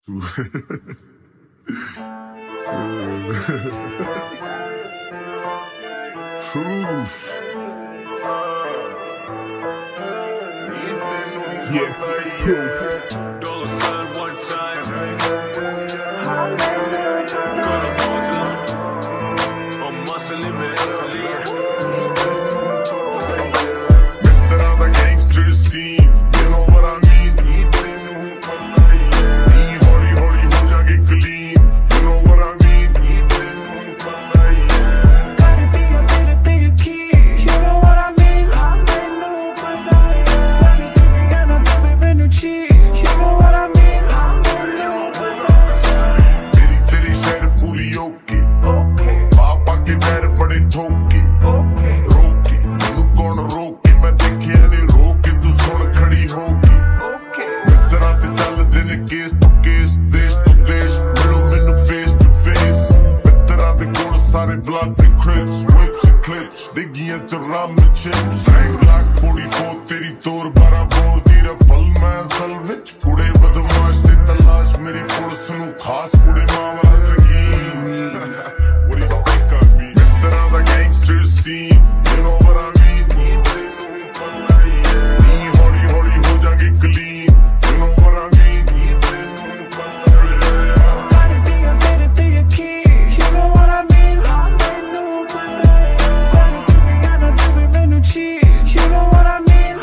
Proof. Yeah, proof. $sign one time. I'm muscling, man. Better the gangster scene. You know what I mean? Holi holi ho jaage clean. You know what I mean? Gotta be a better thing you keep. You know what I mean? And I'm never new cheat. You know what I mean? Teri share puri okay. Papa ke पैर बड़े ठोके. रोके तू कौन रोके मैं देखिया नहीं रोके तू सुन खड़ी होके. मित्रा ते चल दिन केस तो केस देश तो देश मिलो मैनू फेस टू फेस. मित्रा दे कोल सारे bloods and crips whips and clips डिग्गियां च rum and chips. Glock 44 तेरी तोर 12 बोर दी रफल मैं असल विच कुड़े बदमाश ते तलाश मेरी पुलिस नू खास कुड़े मामला संगीन. What do you think of me? Mittara the gangster scene. You know what I mean? Holi holi ho jaage clean. You know what I mean? Gotta be a better thing you keep. You know what I mean? And I'm never new cheat. You know what I mean?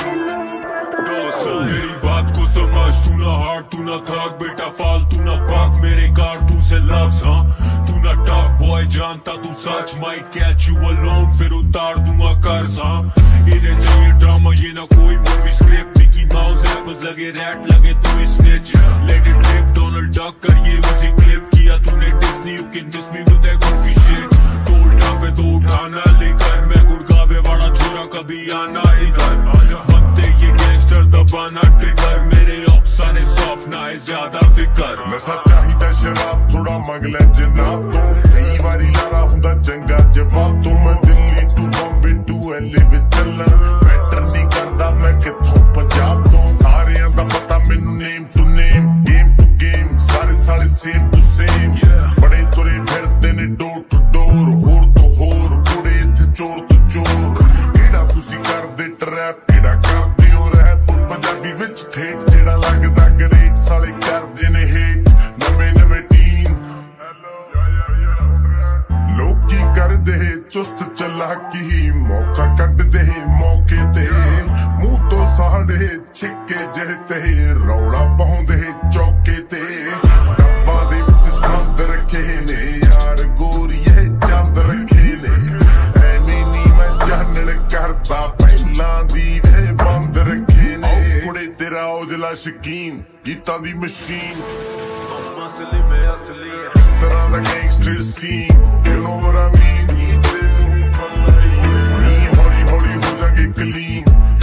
मेरी बात को समझ, तू ना हार तू ना थक बेटा फालतू ना पाक मेरे कारतू से लफ्ज. हाँ तू ना टफ बॉय जानता तू such might catch you alone फिर उतार दूंगा कर्ज. हाँ इन्हें चाहिए ड्रामा ये ना कोई movie script. Mickey Mouse apples लगे रैट लगे तू snitch. Let it rip Donald Duck कर ये उसी क्लिप किया तूने Disney. You can miss me with that coffee shit. टोल्डा पे तो उठाना लेकर मैं गुड़गावे वाला छोरा कभी आना इधर. बनते ये गैंगस्टर दबाना ट्रिगर मेरे ऑप सारे सॉफ्ट ना है ज्यादा फिकर. नशा चाहिदा शराब थोड़ा मंग ले जनाब तो. कई बारी लारा हुंदा चंगा जवाब तो. मैं Delhi to Bombay to LA विच चलना. मैटर नहीं करदा मैं किथों पंजाब तो. सारियां दा पता मैनू name to name game to game सारे साले सेम टू सेम. बड़े तुरे फिरदे ने डोर टू डोर होर तो होर कुड़े इत्थे चोर तो चोर. किहड़ा तुसी करदे ट्रैप किहड़ा करदे हो रैप. पंजाबी विच ठेठ जेड़ा लगदा ग्रेट साले करदे ने हेट. नਵੇਂ नਵੇਂ टीम लोकी करदे चुस्त चलाकी. मौका कड्डदे मौके ते मूंह तो साड़े छिक्के जेह ते. रौला पाउंदे चौके ते. डब्बा दे विच संद रखे ने यार गोरीए चंद रखे ने. एवें नी मैं जानण करदा पहिलां दी वे बंद रखे ने. कुड़े तेरा औजला शकीन गीतां दी मशीन. I'm muscling, man, hustling. Mittara the gangster scene. You know what I mean? Holi holi ho jaage clean.